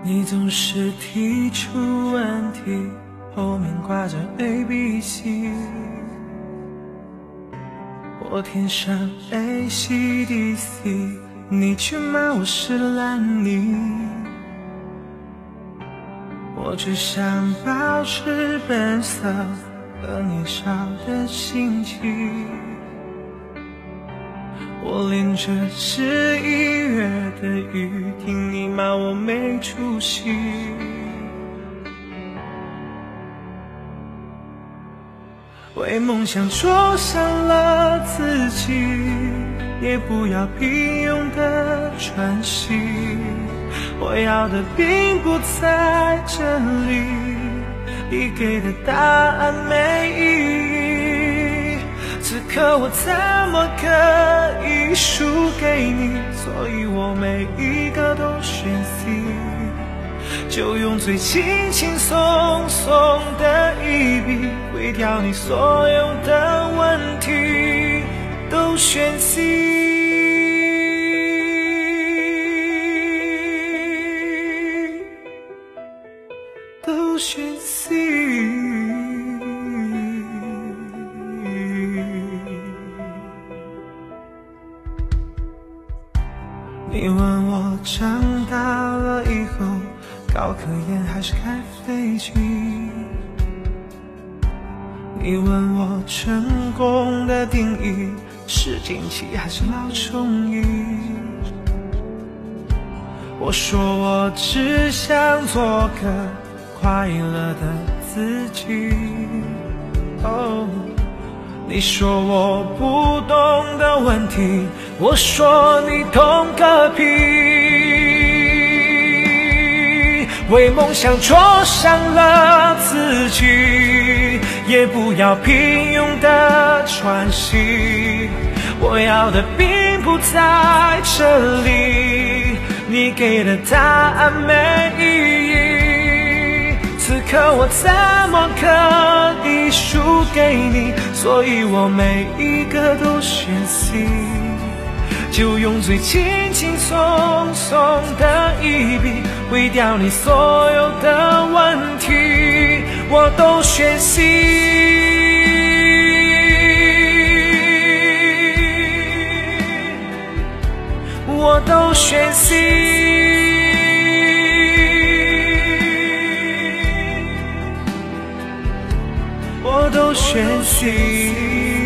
你总是提出问题，后面挂着 ABC， 我填上 ACDC， 你却骂我是烂泥。我只想保持本色和年少的心情，我连着11月的雨，听你骂我没出息。为梦想灼伤了自己，也不要平庸的喘息。我要的并不在这里，你给的答案没意义。此刻我怎么可以输给你？所以我每一个都选 C， 就用最轻轻松松的一笔，毁掉你所有的问题，都选 C。都选 C。 你问我长大了以后搞科研还是开飞机，你问我成功的定义是惊奇还是老中医，我说我只想做个快乐的自己。哦，你说我不懂的问题，我说你懂个屁。为梦想灼伤了自己，也不要平庸的喘息。我要的并不在这里，你给的答案没意义。此刻我怎么可以输给你？所以我每一个都选 C， 就用最轻轻松松的一笔，毁掉你所有的问题，我都选 C。 我都选 C。我都选 C。